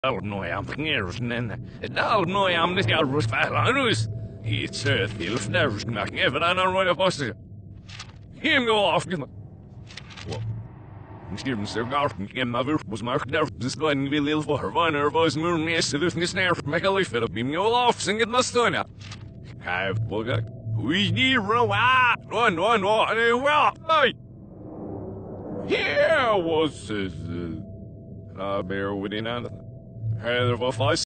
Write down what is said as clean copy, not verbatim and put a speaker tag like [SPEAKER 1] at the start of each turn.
[SPEAKER 1] No, I'm neersen. Dal no, I'm this guy was fast. It's Thielf never knocking ever on our way of us. Him go off. Well, Stephen Sir Garten came mother was marked there. This going to be little for her one or boys moon me to this snare. Make a leaf of him go off, sing it must do now. I've bugger. We need run, well, hey. Here was his. Bear within anything. Either of us